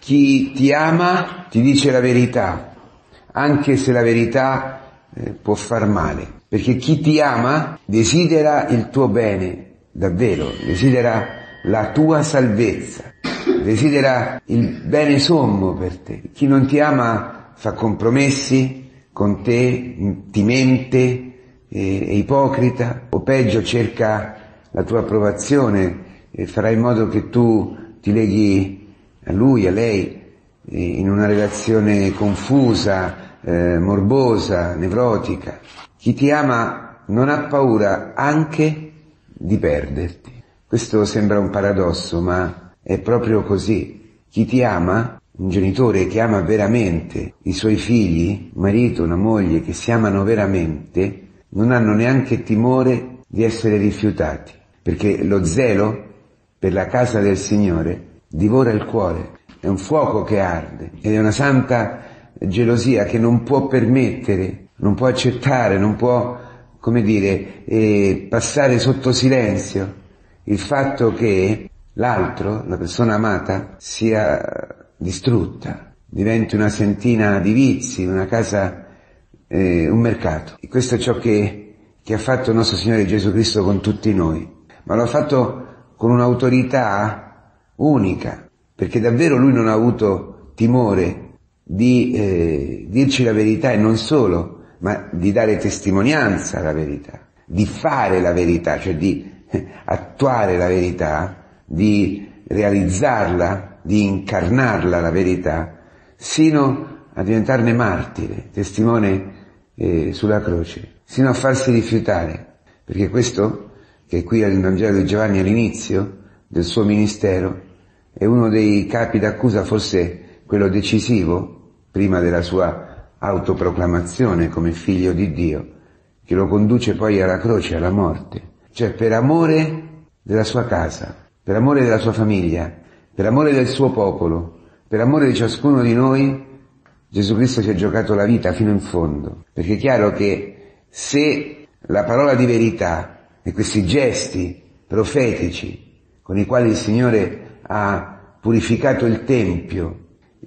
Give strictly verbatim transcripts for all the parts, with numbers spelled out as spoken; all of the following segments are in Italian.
Chi ti ama ti dice la verità, anche se la verità eh, può far male, perché chi ti ama desidera il tuo bene, davvero, desidera la tua salvezza, desidera il bene sommo per te. Chi non ti ama fa compromessi con te, ti mente, è ipocrita, o peggio cerca la tua approvazione e farà in modo che tu ti leghi a lui, a lei, in una relazione confusa, eh, morbosa, nevrotica. Chi ti ama non ha paura anche di perderti. Questo sembra un paradosso, ma è proprio così. Chi ti ama, un genitore che ama veramente i suoi figli, un marito, una moglie che si amano veramente, non hanno neanche timore di essere rifiutati, perché lo zelo per la casa del Signore divora il cuore, è un fuoco che arde ed è una santa gelosia che non può permettere, non può accettare, non può, come dire, eh, passare sotto silenzio il fatto che l'altro, la persona amata, sia distrutta, diventi una sentina di vizi, una casa, eh, un mercato. E questo è ciò che, che ha fatto il nostro Signore Gesù Cristo con tutti noi, ma lo ha fatto con un'autorità unica, perché davvero Lui non ha avuto timore di eh, dirci la verità, e non solo, ma di dare testimonianza alla verità, di fare la verità, cioè di eh, attuare la verità, di realizzarla, di incarnarla la verità, sino a diventarne martire, testimone eh, sulla croce, sino a farsi rifiutare, perché questo, che qui al Vangelo di Giovanni all'inizio del suo ministero, è uno dei capi d'accusa, forse quello decisivo, prima della sua autoproclamazione come figlio di Dio, che lo conduce poi alla croce, alla morte. Cioè per amore della sua casa, per amore della sua famiglia, per amore del suo popolo, per amore di ciascuno di noi, Gesù Cristo si è giocato la vita fino in fondo. Perché è chiaro che se la parola di verità e questi gesti profetici con i quali il Signore ha purificato il Tempio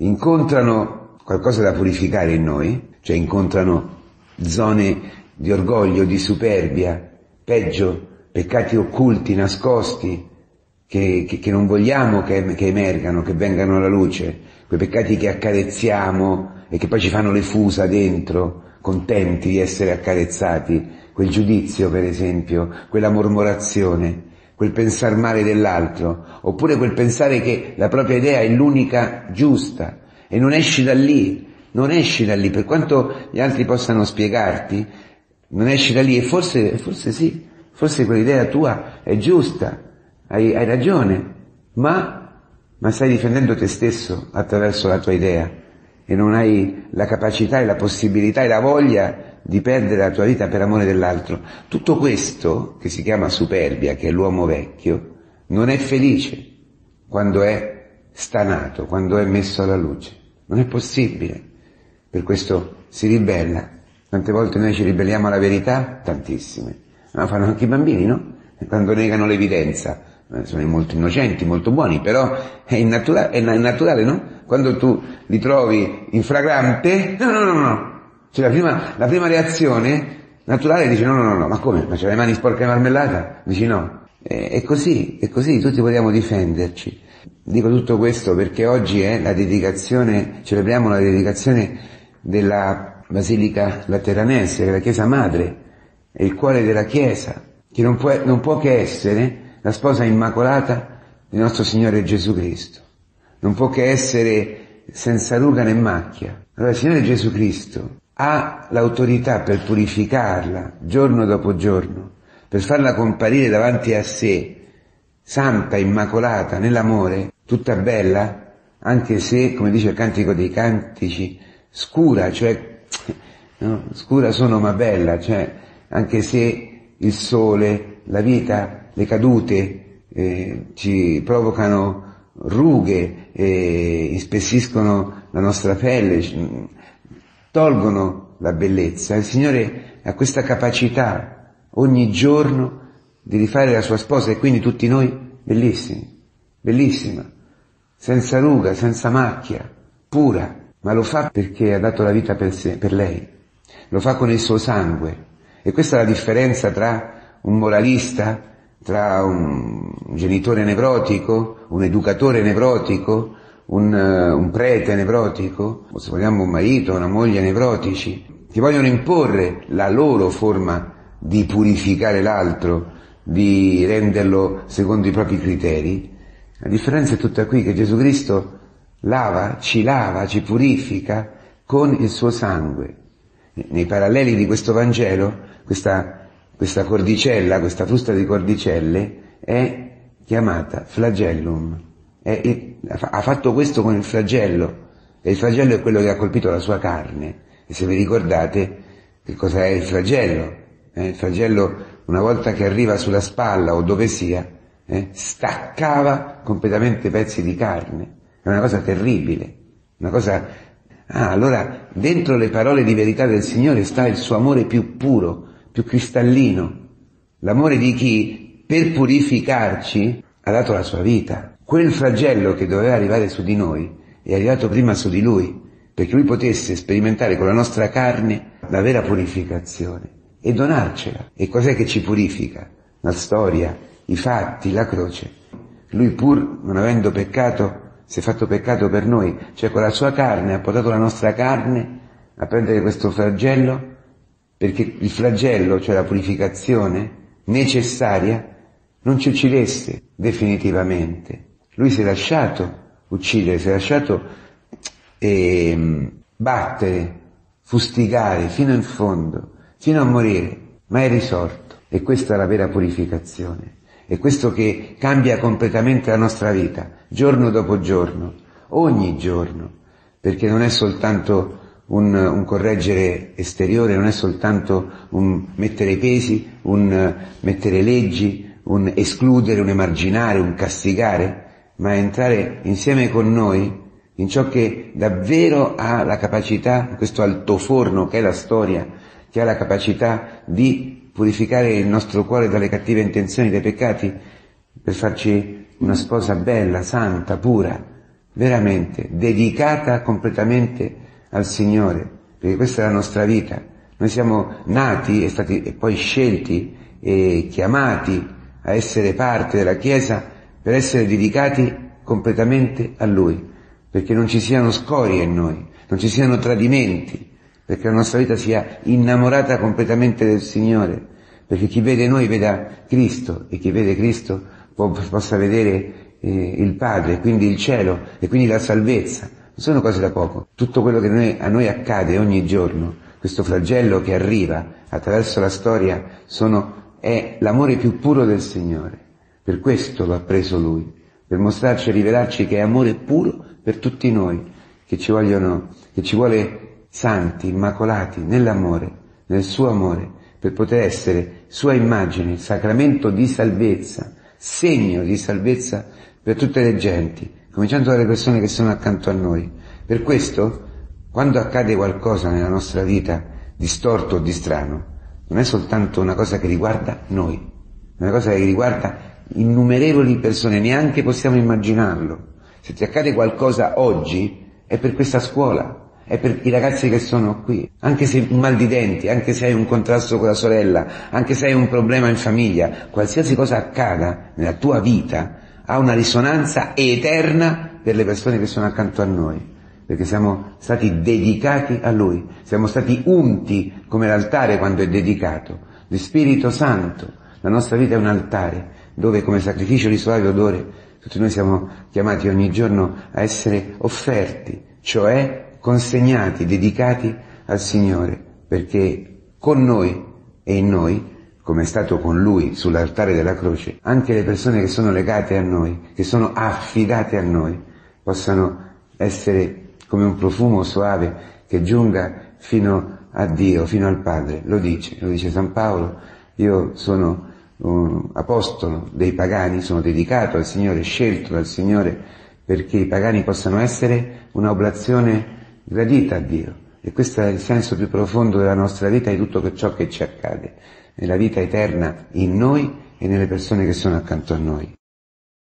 incontrano qualcosa da purificare in noi, cioè incontrano zone di orgoglio, di superbia, peggio, peccati occulti, nascosti, che, che, che non vogliamo che, che emergano, che vengano alla luce, quei peccati che accarezziamo e che poi ci fanno le fusa dentro, contenti di essere accarezzati, quel giudizio per esempio, quella mormorazione, quel pensar male dell'altro, oppure quel pensare che la propria idea è l'unica giusta, e non esci da lì, non esci da lì, per quanto gli altri possano spiegarti, non esci da lì, e forse, forse sì, forse quell'idea tua è giusta, hai, hai ragione, ma, ma stai difendendo te stesso attraverso la tua idea, e non hai la capacità e la possibilità e la voglia di perdere la tua vita per amore dell'altro. Tutto questo, che si chiama superbia, che è l'uomo vecchio, non è felice quando è stanato, quando è messo alla luce. Non è possibile. Per questo si ribella. Quante volte noi ci ribelliamo alla verità? Tantissime. Ma fanno anche i bambini, no? Quando negano l'evidenza. Sono molto innocenti, molto buoni, però è innaturale, è naturale, no? Quando tu li trovi in flagrante, no, no, no, no. Cioè la prima, la prima reazione naturale dice no, no, no, no, ma come? Ma c'è le mani sporche di marmellata? Dici no. E, è così, è così, tutti vogliamo difenderci. Dico tutto questo perché oggi è la dedicazione, celebriamo la dedicazione della Basilica Lateranense, della Chiesa Madre, è il cuore della Chiesa, che non può, non può che essere la sposa immacolata di nostro Signore Gesù Cristo. Non può che essere senza ruga né macchia. Allora il Signore Gesù Cristo ha l'autorità per purificarla giorno dopo giorno, per farla comparire davanti a sé, santa, immacolata, nell'amore, tutta bella, anche se, come dice il Cantico dei Cantici, scura, cioè, no? Scura sono ma bella, cioè, anche se il sole, la vita, le cadute eh, ci provocano rughe, eh, ispessiscono la nostra pelle, tolgono la bellezza. Il Signore ha questa capacità ogni giorno di rifare la sua sposa, e quindi tutti noi bellissimi, bellissima, senza ruga, senza macchia, pura, ma lo fa perché ha dato la vita per, sé, per lei, lo fa con il suo sangue. E questa è la differenza tra un moralista, tra un genitore nevrotico, un educatore nevrotico, un, uh, un prete nevrotico, o se vogliamo un marito, una moglie nevrotici, che vogliono imporre la loro forma di purificare l'altro, di renderlo secondo i propri criteri. La differenza è tutta qui, che Gesù Cristo lava, ci lava, ci purifica con il suo sangue. Nei paralleli di questo Vangelo, questa, questa cordicella, questa frusta di cordicelle è chiamata flagellum. È, è, ha fatto questo con il flagello, e il flagello è quello che ha colpito la sua carne. E se vi ricordate che cosa è il flagello? Eh, il flagello, una volta che arriva sulla spalla o dove sia, eh, staccava completamente pezzi di carne. È una cosa terribile, una cosa... Ah, allora dentro le parole di verità del Signore sta il suo amore più puro, più cristallino, l'amore di chi per purificarci ha dato la sua vita. Quel flagello che doveva arrivare su di noi è arrivato prima su di Lui, perché Lui potesse sperimentare con la nostra carne la vera purificazione e donarcela. E cos'è che ci purifica? La storia, i fatti, la croce. Lui, pur non avendo peccato, si è fatto peccato per noi, cioè con la sua carne ha portato la nostra carne a prendere questo flagello, perché il flagello, cioè la purificazione necessaria, non ci uccidesse definitivamente. Lui si è lasciato uccidere, si è lasciato eh, battere, fustigare fino in fondo, fino a morire, ma è risorto. E questa è la vera purificazione. È questo che cambia completamente la nostra vita, giorno dopo giorno, ogni giorno, perché non è soltanto un, un correggere esteriore, non è soltanto un mettere pesi, un mettere leggi, un escludere, un emarginare, un castigare, ma è entrare insieme con noi in ciò che davvero ha la capacità, questo altoforno che è la storia, che ha la capacità di purificare il nostro cuore dalle cattive intenzioni, dai peccati, per farci una sposa bella, santa, pura, veramente, dedicata completamente al Signore, perché questa è la nostra vita. Noi siamo nati e stati e poi scelti e chiamati a essere parte della Chiesa per essere dedicati completamente a Lui, perché non ci siano scorie in noi, non ci siano tradimenti, perché la nostra vita sia innamorata completamente del Signore, perché chi vede noi veda Cristo, e chi vede Cristo può, possa vedere eh, il Padre, quindi il cielo, e quindi la salvezza. Non sono cose da poco. Tutto quello che noi, a noi accade ogni giorno, questo flagello che arriva attraverso la storia, sono, è l'amore più puro del Signore. Per questo lo ha preso Lui, per mostrarci e rivelarci che è amore puro per tutti noi, che ci vogliono, che ci vuole santi, immacolati, nell'amore, nel suo amore, per poter essere sua immagine, sacramento di salvezza, segno di salvezza per tutte le genti, cominciando dalle persone che sono accanto a noi. Per questo, quando accade qualcosa nella nostra vita di storto o di strano, non è soltanto una cosa che riguarda noi, è una cosa che riguarda innumerevoli persone, neanche possiamo immaginarlo. Se ti accade qualcosa oggi, è per questa scuola, è per i ragazzi che sono qui, anche se un mal di denti, anche se hai un contrasto con la sorella, anche se hai un problema in famiglia, qualsiasi cosa accada nella tua vita ha una risonanza eterna per le persone che sono accanto a noi, perché siamo stati dedicati a Lui, siamo stati unti come l'altare quando è dedicato, di Spirito Santo. La nostra vita è un altare dove come sacrificio di suave odore tutti noi siamo chiamati ogni giorno a essere offerti, cioè consegnati, dedicati al Signore, perché con noi e in noi, come è stato con Lui sull'altare della croce, anche le persone che sono legate a noi, che sono affidate a noi, possano essere come un profumo soave che giunga fino a Dio, fino al Padre. Lo dice, lo dice San Paolo: io sono un apostolo dei pagani, sono dedicato al Signore, scelto dal Signore, perché i pagani possano essere un'oblazione gradita a Dio. E questo è il senso più profondo della nostra vita e di tutto ciò che ci accade, nella vita eterna in noi e nelle persone che sono accanto a noi.